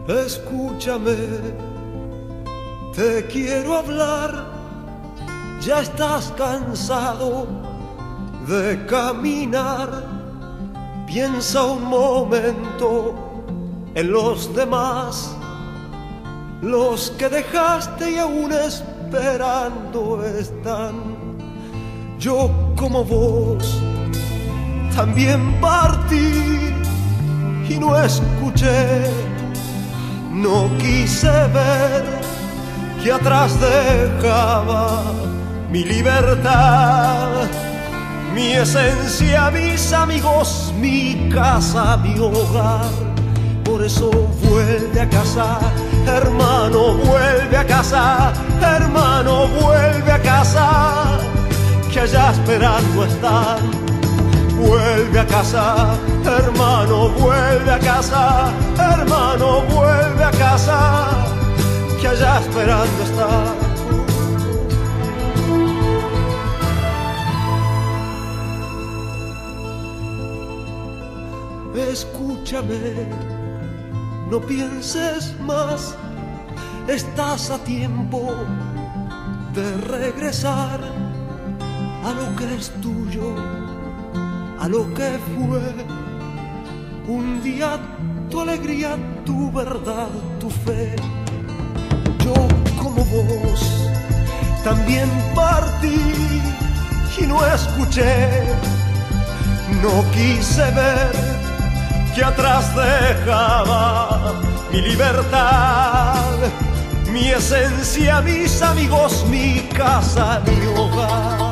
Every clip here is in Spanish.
Escúchame, te quiero hablar. Ya estás cansado de caminar. Piensa un momento en los demás, los que dejaste y aún esperando están. Yo como vos también partí y no escuché, no quise ver que atrás dejaba mi libertad, mi esencia, mis amigos, mi casa, mi hogar. Por eso vuelve a casa, hermano, vuelve a casa, hermano, vuelve a casa, que allá esperando están. Vuelve a casa, hermano, vuelve a casa, hermano, vuelve a casa, que allá esperando están. Escúchame, no pienses más, estás a tiempo de regresar a lo que es tuyo, a lo que fue. Un día tu alegría, tu verdad, tu fe. Yo como vos también partí y no escuché, no quise ver que atrás dejaba mi libertad, mi esencia, mis amigos, mi casa, mi hogar.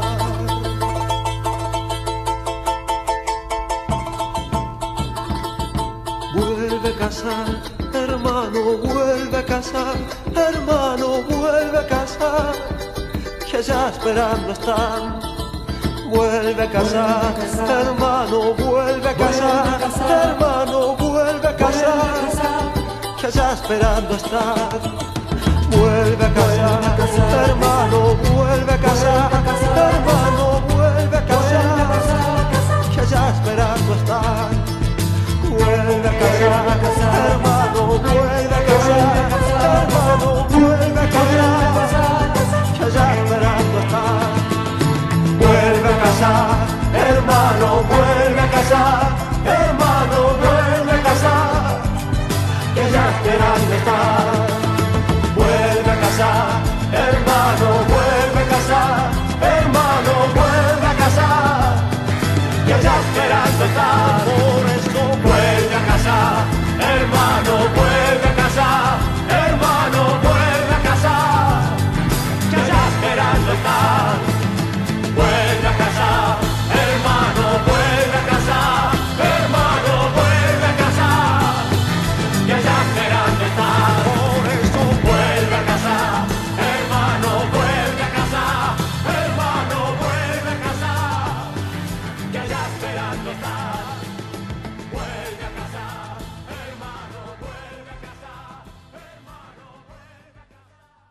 Vuelve a casa, hermano, vuelve a casa, hermano, vuelve a casa, que allá esperando están. Vuelve a casa, hermano, vuelve a casa, hermano, vuelve a casa, que allá esperando están. Vuelve a casa, hermano, vuelve a casa, hermano, vuelve a casa, que allá esperando están. Vuelve a casa, hermano, vuelve a casa, hermano, vuelve a casa, que allá esperando están. Vuelve a casa, hermano, vuelve a casa, hermano, vuelve a casa, que ya esperando está. Vuelve a casa, hermano, vuelve a casa, hermano, vuelve a casa, que ya esperando está. Por eso vuelve a casa, hermano, vuelve a casa, hermano, vuelve a casa, que ya esperando está. Vuelve a casa, hermano, vuelve a casa, hermano, vuelve a casa, que allá esperando está. Por eso vuelve a casa, hermano, vuelve a casa, hermano, vuelve a casa, que allá esperando está. Vuelve a casa, hermano, vuelve a casa, hermano, vuelve a casa.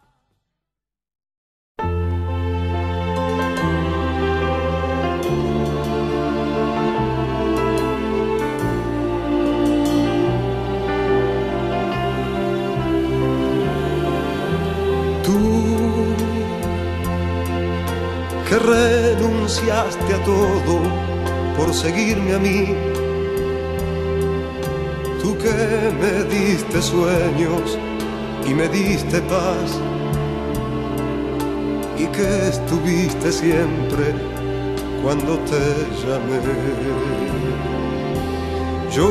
Que renunciaste a todo por seguirme a mí, tú que me diste sueños y me diste paz, y que estuviste siempre cuando te llamé. Yo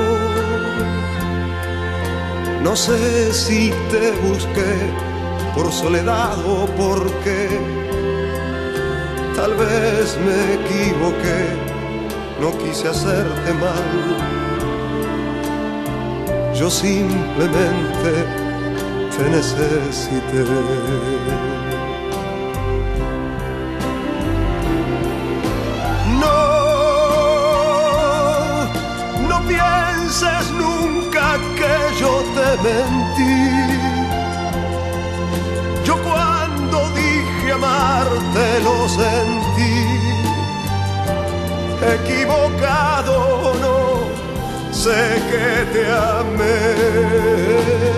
no sé si te busqué por soledad o porque tal vez me equivoqué, no quise hacerte mal. Yo simplemente te necesité. No pienses nunca que yo te mentí. Yo cuando dije amarte lo sentí. Equivocado no, sé que te amé.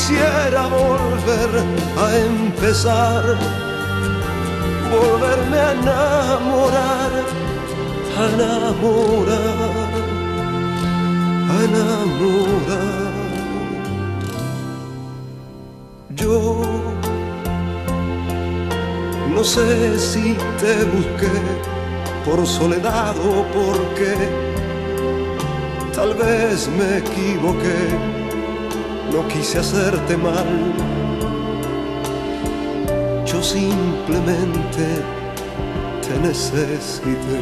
quisiera volver a empezar, volverme a enamorar, a enamorar, a enamorar. Yo no sé si te busqué por soledad o porque tal vez me equivoqué, no quise hacerte mal. Yo simplemente te necesité.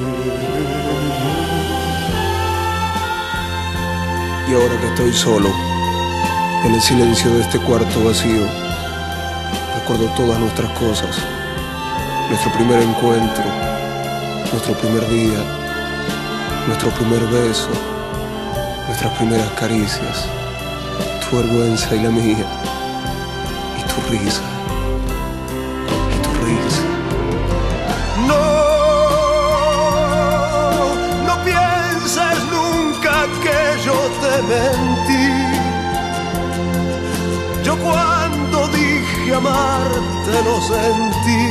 Y ahora que estoy solo, en el silencio de este cuarto vacío, recuerdo todas nuestras cosas, nuestro primer encuentro, nuestro primer día, nuestro primer beso, nuestras primeras caricias, tu vergüenza y la mía, y tu risa, y tu risa. No, no pienses nunca que yo te mentí. Yo cuando dije amarte lo sentí.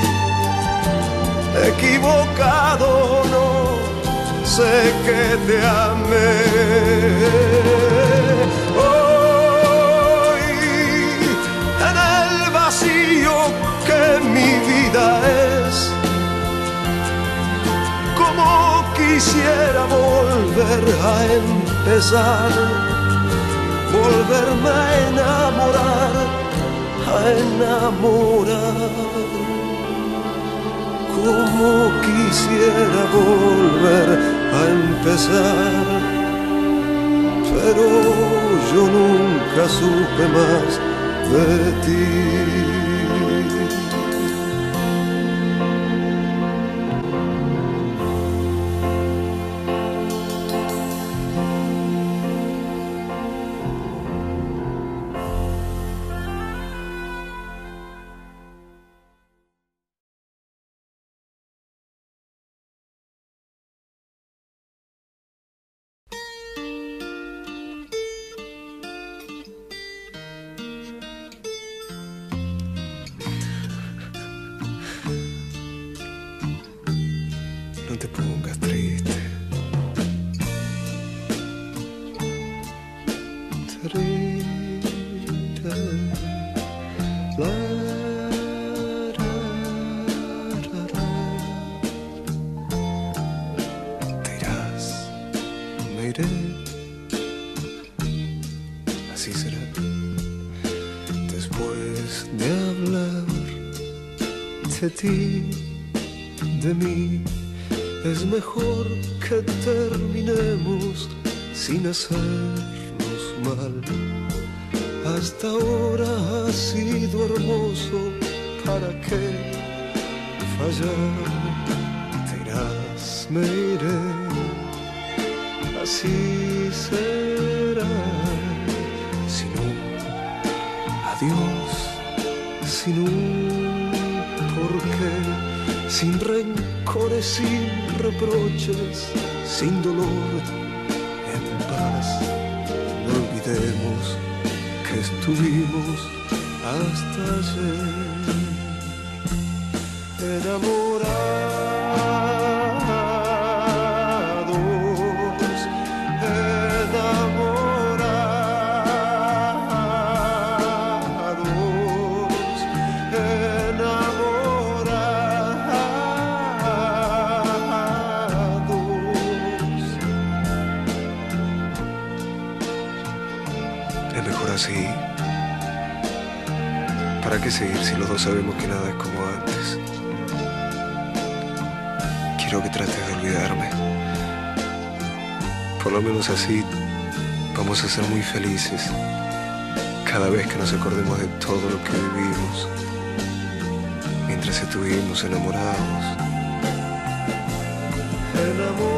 Equivocado no, sé que te amé. Hoy en el vacío que mi vida es, como quisiera volver a empezar, volverme a enamorar, a enamorar. Como quisiera volver a empezar, pero yo nunca supe más de ti. No te pongas triste. Te irás, me iré, Así será. después de hablar de ti, de mí. Es mejor que terminemos sin hacernos mal. Hasta ahora ha sido hermoso, ¿para qué fallar? Te irás, me iré, así será. Sin un adiós, sin un porqué, sin rencores, sin reproches, sin dolor, en paz. No olvidemos que estuvimos hasta ayer enamorados, enamorados, enamorados. Es mejor así. ¿Para qué seguir si los dos sabemos que nada es como antes? Quiero que trates de olvidarme. Por lo menos así vamos a ser muy felices cada vez que nos acordemos de todo lo que vivimos mientras estuvimos enamorados. Enamorados.